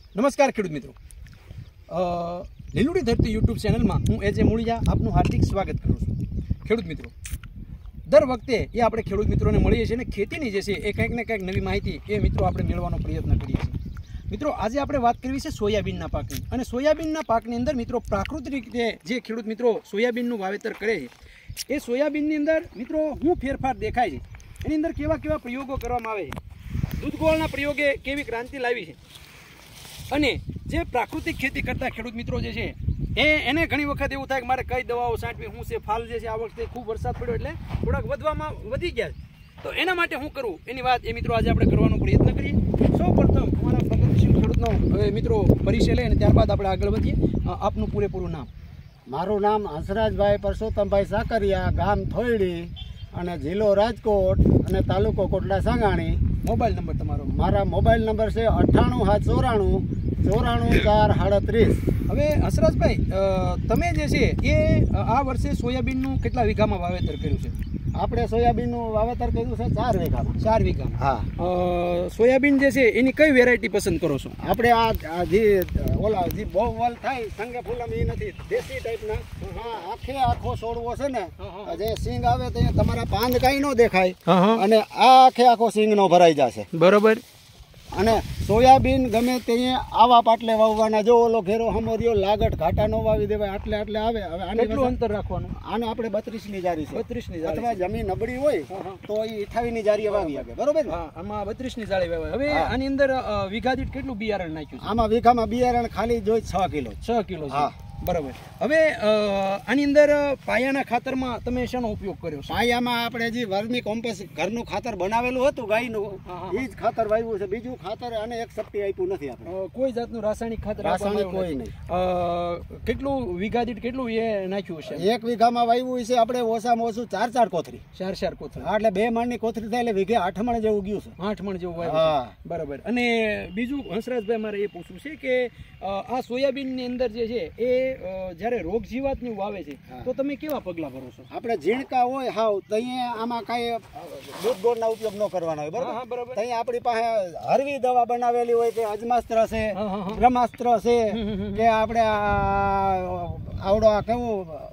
નમસ્કાર ખેડૂત મિત્રો, લીલુડી ધરતી યુટ્યુબ ચેનલમાં હું એજે મૂળિયા આપનું હાર્દિક સ્વાગત કરું છું. ખેડૂત મિત્રો, દર વખતે એ આપણે ખેડૂત મિત્રોને મળીએ છીએ અને ખેતીની જે છે એ કંઈક ને કંઈક નવી માહિતી એ મિત્રો આપણે મેળવવાનો પ્રયત્ન કરીએ છીએ. મિત્રો, આજે આપણે વાત કરવી છે સોયાબીનના પાકની. અને સોયાબીનના પાકની અંદર મિત્રો પ્રાકૃતિક રીતે જે ખેડૂત મિત્રો સોયાબીનનું વાવેતર કરે છે એ સોયાબીનની અંદર મિત્રો શું ફેરફાર દેખાય છે, એની અંદર કેવા કેવા પ્રયોગો કરવામાં આવે છે, દૂધગોળના પ્રયોગે કેવી ક્રાંતિ લાવી છે, અને જે પ્રાકૃતિક ખેતી કરતા ખેડૂત મિત્રો જે છે એને ઘણી વખત એવું થાય કે મારે કઈ દવાઓ છાંટવી, શું છે, ફાલ જે છે આ વખતે ખૂબ વરસાદ પડ્યો એટલે થોડાક વધી ગયા છે, તો એના માટે શું કરવું એની વાત એ મિત્રો આજે આપણે કરવાનો પ્રયત્ન કરીએ. સૌ પ્રથમ અમારા પ્રગતિશીલ ખેડૂતનો મિત્રો પરિચય લઈએ અને ત્યારબાદ આપણે આગળ વધીએ. આપનું પૂરેપૂરું નામ? મારું નામ હંસરાજભાઈ પરસોત્તમભાઈ સાકરિયા, ગામ થોયડી અને જિલ્લો રાજકોટ અને તાલુકો કોટડા સાંગાણી. મોબાઈલ નંબર તમારો? મારા મોબાઈલ નંબર છે 987494 હવે હંસરાજભાઈ, તમે જે છે એ આ વર્ષે સોયાબીનનું કેટલા વીઘામાં વાવેતર કર્યું છે? આપણે સોયાબીનનું વાવેતર કર્યું છે 4 વીઘામાં. 4 વીઘામાં. હા. સોયાબીન જે છે એની કઈ વેરાયટી પસંદ કરો છો? આપણે આ જે ઓલા જે બહુ વલ થાય સંગે ફૂલમ એ નથી, દેશી ટાઈપના. હા, આખો છોડવો છે ને, જે સિંગ આવે તો તમારા પાંદ કાંઈ ન દેખાય અને આ આખો સિંગ નો ભરાઈ જશે. બરોબર. અને સોયાબીન ગમે તે આવા પાટલે વાવવાના. જો ઓલો ઘેરો હમોરિયો લાગટ ઘાટા નો વાવી દેવાય, આટલે આવે. હવે કેટલું અંતર રાખવાનું? આને આપણે 32 જારી છે. 32 જારી. અથવા જમીન નબળી હોય તો એ 28 જારી વાવી શકે. બરોબર ને? હા, આમાં 32 જાળી વાવે. હવે આની અંદર વીઘા દીઠ કેટલું બિયારણ નાખ્યું છે? આમાં વીઘામાં બિયારણ ખાલી જોઈ 6 કિલો. 6 કિલો. હા, બરાબર. હવે આની અંદર પાયાના ખાતરમાં તમે શેનો ઉપયોગ કર્યો છે? પાયામાં આપણે જે વર્મી કોમ્પોસ્ટ ઘરનું ખાતર બનાવેલું હતું ગાયનું, એ જ ખાતર વાવ્યું છે. બીજું ખાતર અને એક શક્તિ આપ્યું નથી આપણે. કોઈ જાતનું રાસાયણિક ખાતર? રાસાયણિક કોઈ નહીં. કેટલું વીઘા દીઠ કેટલું એ નાખ્યું છે? 1 વીઘામાં વાવ્યું છે આપણે ઓછામાં ઓછું 4 કોથળી. 4 કોથળી. હા, એટલે 2 મણની કોથળી થાય એટલે વીઘે 8 મણ જેવું ગયું છે. 8 મણ જેવું વાવ્યું. બરાબર. અને બીજું હંસરાજભાઈ, મારે એ પૂછવું છે કે આ સોયાબીનની અંદર જે છે એ જ્યારે રોગ જીવાતનું વાવે છે તો તમે કેવા પગલા ભરો છો? આપણે ઝીણકા હોય હાવ ત્યાં આમાં કાંઈ દૂધ ગોળના ઉપયોગ ન કરવાનો હોય. બરાબર. ત્યાં આપણી પાસે હળવી દવા બનાવેલી હોય કે અજમાસ્ત્ર છે, બ્રહ્માસ્ત્ર છે, કે આપણે આવડો કેવું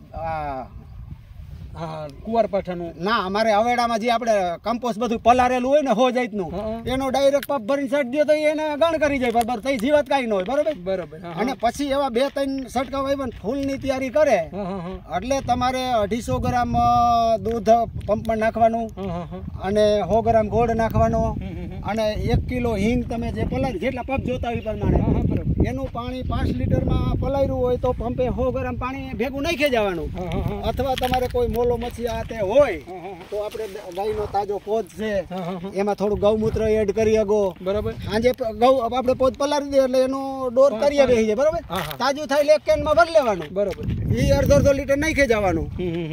કુંવારપાઠાનું ના, અમારે હવેડામાં જે આપણે કમ્પોસ્ટ બધું પલારેલું હોય ને હો જાતનું, એનો ડાયરેક્ટ પપ ભરીને છાંટી દો તો એને ગણ કરી જાય. બરાબર. તઈ જીવાત કાંઈ ન હોય. બરાબર. અને પછી એવા 2-3 છંટકાવ આવ્યા ફૂલની તૈયારી કરે એટલે તમારે 250 ગ્રામ દૂધ પંપમાં નાખવાનું અને 100 ગ્રામ ગોળ નાખવાનો અને 1 કિલો હિંગ તમે જે પલારી જેટલા પગ જોતા હોય પ્રમાણે એનું પાણી 5 લીટરમાં પલાર્યું હોય તો પંપે 100 ગ્રામ પાણી ભેગું નાખી જવાનું. અથવા તમારે કોઈ મોલો મચ્છી આ તે હોય તો આપણે ગાયનો તાજો પોદ છે એમાં થોડું ગૌમૂત્ર એડ કરી શકો. બરાબર. સાંજે આપણે પોદ પલારી દે એટલે એનો ડોર કરીએ બેસી જાય. બરાબર. તાજું થાય એટલે 1 કેનમાં ભરી લેવાનું. બરાબર. એ અડધો લીટર નાખી જવાનું.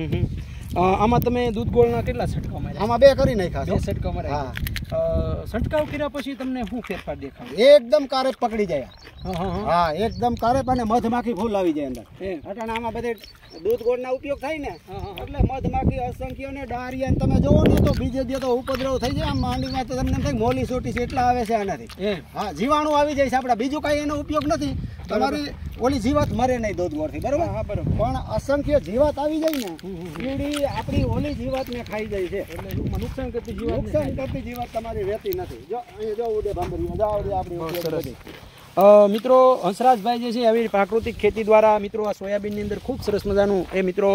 આમાં તમે દૂધ ગોળના કેટલા છંટકાવ માર્યા? આમાં 2 કરી નાખ્યા. 2 છંટકાવ માર્યા. છંટકાવ કર્યા પછી તમને શું ફેરફાર દેખાય? એકદમ કારેપ પકડી જાય. હા, એકદમ કારેપ અને મધમાખી ફૂલ આવી જાય અંદર. એટલે આમાં બધે દૂધ ગોળના ઉપયોગ થાય ને એટલે મધમાખી અસંખ્ય ને ડાયરિયા તમે જોવો ને તો બીજે દે તો ઉપદ્રવ થઈ જાય. આમ માંડીમાં તો તમને થાય મોલી સોટી એટલા આવે છે આનાથી. હા, જીવાણું આવી જાય છે. આપણા બીજું કાંઈ એનો ઉપયોગ નથી. તમારી ઓલી જીવાત મરે નહીં દૂધ ગોળથી. બરોબર. પણ અસંખ્ય જીવાત આવી જાય ને કીડી આપણી ઓલી જીવાતને ખાઈ જાય છે. એટલે નુકસાન કરતી જીવાત તમારી રહેતી નથી. જો અહીં જો ઉડે ભાંભરી જાવ આપણી. મિત્રો, હંસરાજભાઈ જે છે આવી પ્રાકૃતિક ખેતી દ્વારા મિત્રો આ સોયાબીનની અંદર ખૂબ સરસ મજાનું એ મિત્રો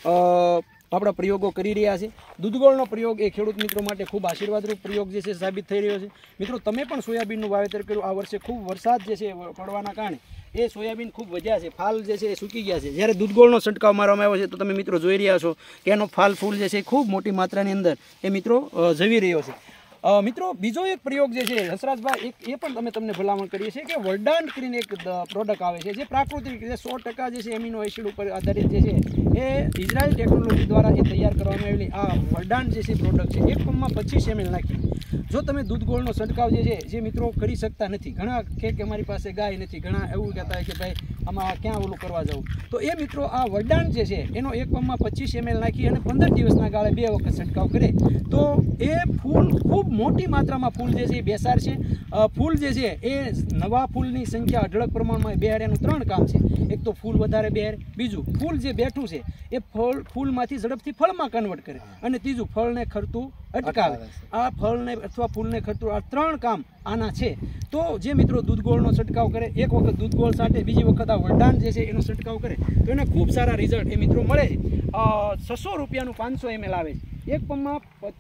આપણા પ્રયોગો કરી રહ્યા છે. દૂધગોળનો પ્રયોગ એ ખેડૂત મિત્રો માટે ખૂબ આશીર્વાદરૂપ પ્રયોગ જે છે સાબિત થઈ રહ્યો છે. મિત્રો, તમે પણ સોયાબીનનું વાવેતર કર્યું. આ વર્ષે ખૂબ વરસાદ જે છે પડવાના કારણે એ સોયાબીન ખૂબ વધ્યા છે, ફાલ જે છે એ સૂકી ગયા છે. જ્યારે દૂધગોળનો છંટકાવ મારવામાં આવ્યો છે તો તમે મિત્રો જોઈ રહ્યા છો કે એનો ફાલ ફૂલ જે છે ખૂબ મોટી માત્રાની અંદર એ મિત્રો જવી રહ્યો છે. મિત્રો, બીજો એક પ્રયોગ જે છે હંસરાજભાઈ, એ પણ તમને ભલામણ કરીએ છીએ કે વર્ડાન કરીને એક પ્રોડક્ટ આવે છે જે પ્રાકૃતિક રીતે 100% જે છે એમિનો એસિડ ઉપર આધારિત જે છે એ ઇઝરાયલ ટેકનોલોજી દ્વારા એ તૈયાર કરવામાં આવેલી આ વર્ડાન જે છે પ્રોડક્ટ છે. એક પંપમાં 25 ml નાખી જો તમે દૂધ ગોળનો છંટકાવ જે મિત્રો કરી શકતા નથી, ઘણા કે અમારી પાસે ગાય નથી, ઘણા એવું કહેતા હોય કે ભાઈ આમાં ક્યાં ઓલું કરવા જવું, તો એ મિત્રો આ વરદાન જે છે એનો એક પંપમાં 25 ml નાખી અને 15 દિવસના ગાળે 2 વખત છંટકાવ કરે તો એ ફૂલ ખૂબ મોટી માત્રામાં ફૂલ જે છે એ બેસાડ છે. ફૂલ જે છે એ નવા ફૂલની સંખ્યા અઢળક પ્રમાણમાં બેહાડે. એનું 3 કામ છે. એક તો ફૂલ વધારે બેહાડે, બીજું ફૂલ જે બેઠું છે એ ફૂલમાંથી ઝડપથી ફળમાં કન્વર્ટ કરે, અને ત્રીજું ફળને ખરતું અટકાવે. આ ફળને અથવા ફૂલને ખરતું આ 3 કામ આના છે. તો જે મિત્રો દૂધ ગોળનો છંટકાવ કરે, એક વખત દૂધ ગોળ છાંટે, બીજી વખત આ વરદાન જે છે એનો છંટકાવ કરે તો એને ખૂબ સારા રિઝલ્ટ એ મિત્રો મળે છે. 600 રૂપિયાનું 500 ml આવે છે. એક પંપમાં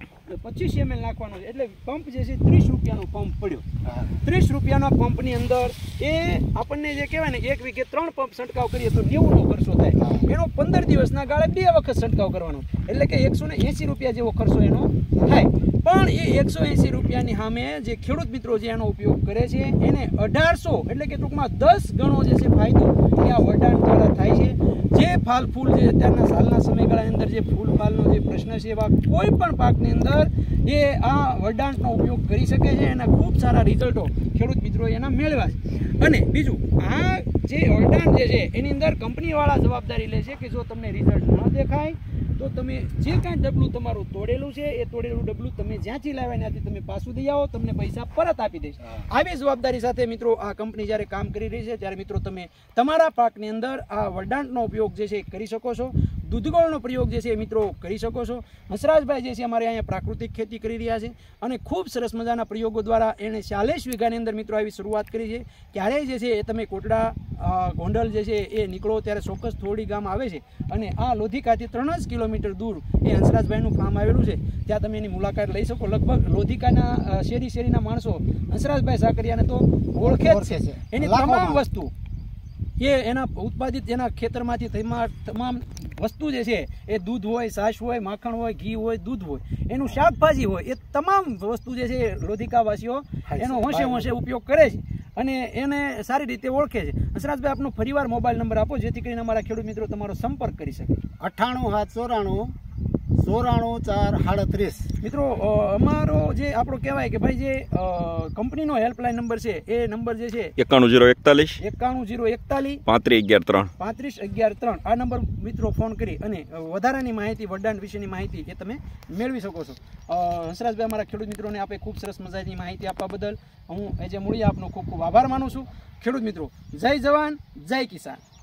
25 ml નાખવાનો છે, એટલે પંપ જે છે 30 રૂપિયાનો પંપ પડ્યો. 30 રૂપિયાના પંપની અંદર એ આપણને જે કહેવાય ને 1 વીઘે 3 પંપ છંટકાવ કરીએ તો 90નો ખર્ચો થાય. એનો 15 દિવસના ગાળે 2 વખત છંટકાવ કરવાનો, એટલે કે 180 રૂપિયા જેવો ખર્ચો એનો થાય. પણ એ 180 રૂપિયાની સામે જે ખેડૂત મિત્રો જે એનો ઉપયોગ કરે છે એને 1800 એટલે કે ટૂંકમાં 10 ગણો જે છે ફાયદો એ આ વરદાન દ્વારા થાય છે. જે ફૂલ જે અત્યારના સાલના સમયગાળાની અંદર જે ફૂલ ફાલનો જે પ્રશ્ન છે એવા કોઈ પણ પાકની અંદર એ આ વરદાનનો ઉપયોગ કરી શકે છે. એના ખૂબ સારા રિઝલ્ટો ખેડૂત મિત્રો એના મેળવ્યા છે. અને બીજું આ જે વરદાન જે છે એની અંદર કંપનીવાળા જવાબદારી લે છે કે જો તમને રિઝલ્ટ ન દેખાય તો તમે જે કાંઈ ડબલું તમારું તોડેલું છે એ તોડેલું ડબલું તમે જ્યાંથી લાવ્યા ત્યાંથી તમે પાછું દઈ આવો, તમને પૈસા પરત આપી દઈશ. આવી જવાબદારી સાથે મિત્રો આ કંપની જ્યારે કામ કરી રહી છે ત્યારે મિત્રો તમે તમારા પાકની અંદર આ વરદાનનો ઉપયોગ જે છે એ કરી શકો છો. દૂધગોળનો પ્રયોગ જે છે એ મિત્રો કરી શકો છો. હંસરાજભાઈ જે છે અમારે અહીંયા પ્રાકૃતિક ખેતી કરી રહ્યા છે અને ખૂબ સરસ મજાના પ્રયોગો દ્વારા એણે 40 વીઘાની અંદર મિત્રો આવી શરૂઆત કરી છે. ક્યારેય જે છે એ તમે કોટડા ગોંડલ જે છે એ નીકળો ત્યારે ચોક્કસ થોડી ગામ આવે છે, અને આ લોધિકાથી 3 જ કિલોમીટર દૂર એ હંસરાજભાઈનું ફાર્મ આવેલું છે. ત્યાં તમે એની મુલાકાત લઈ શકો. લગભગ લોધિકાના શેરીના માણસો હંસરાજભાઈ સાકરિયાને તો ઓળખે જ છે. એની તમામ વસ્તુ એ એના ઉત્પાદિત એના ખેતરમાંથી તમામ વસ્તુ જે છે એ દૂધ હોય, છાશ હોય, માખણ હોય, ઘી હોય, દૂધ હોય, એનું શાકભાજી હોય, એ તમામ વસ્તુ જે છે લોધિકાવાસીઓ એનો હોંશે ઉપયોગ કરે છે અને એને સારી રીતે ઓળખે છે. હંસરાજભાઈ આપનો ફરીવાર મોબાઈલ નંબર આપો જેથી કરીને અમારા ખેડૂત મિત્રો તમારો સંપર્ક કરી શકે. 98 794 94 મિત્રો અમારો જે આપણો કહેવાય કે ભાઈ જે કંપનીનો હેલ્પલાઇન નંબર છે એ નંબર જે છે 91041 91041 3511 આ નંબર મિત્રો ફોન કરી અને વધારાની માહિતી વરદાન વિશેની માહિતી એ તમે મેળવી શકો છો. હંસરાજભાઈ અમારા ખેડૂત મિત્રોને આપે ખૂબ સરસ મજાની માહિતી આપવા બદલ હું એજે મૂળિયા આપનો ખૂબ ખૂબ આભાર માનું છું. ખેડૂત મિત્રો, જય જવાન જય કિસાન.